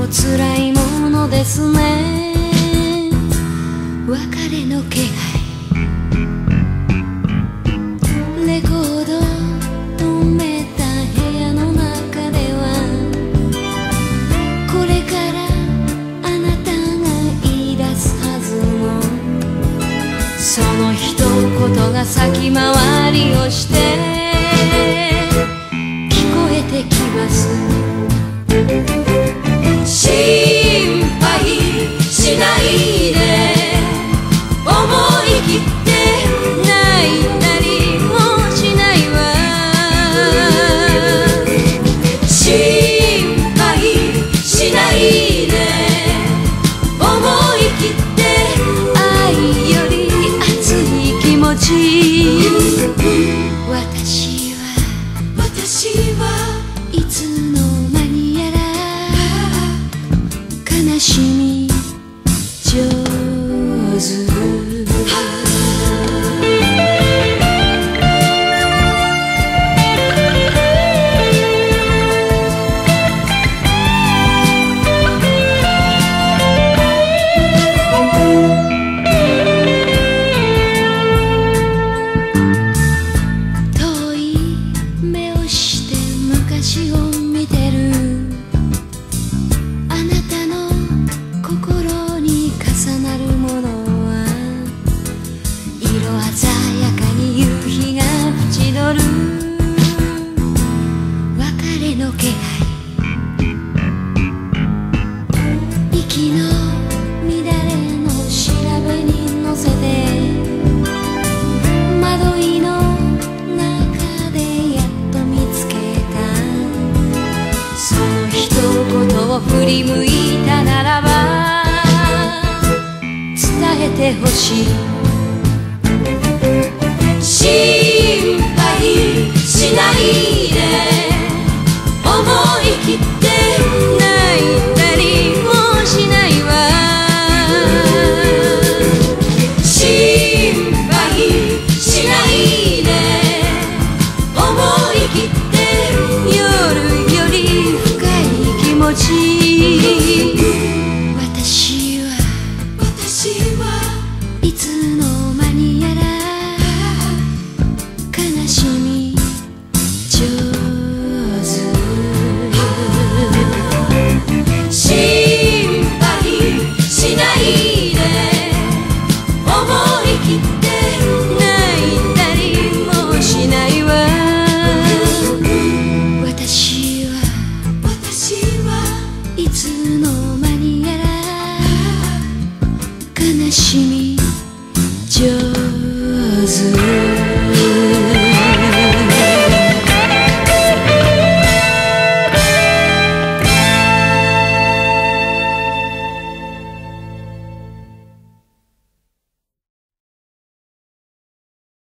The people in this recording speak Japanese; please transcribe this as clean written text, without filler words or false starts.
辛いものですね。別れの気配、レコード止めた部屋の中では、これからあなたが言い出すはずのその一言が先回りをして聞こえてきます。心配しないで、思い切って泣いたりもしないわ。心配しないで、思い切って愛より熱い気持ち。私はいつの間にやら悲しみ上手。遠い目をして昔を見てるあなたの心に重なるものは、色鮮やかに夕日が縁取る別れの気配。息の乱れの調べに乗せて、窓井の中でやっと見つけたその一言を振り向いたならば伝えてほしい。心配しないで、思い切って泣いたりもしないわ。心配しないで、思い切って夜より深い気持ち。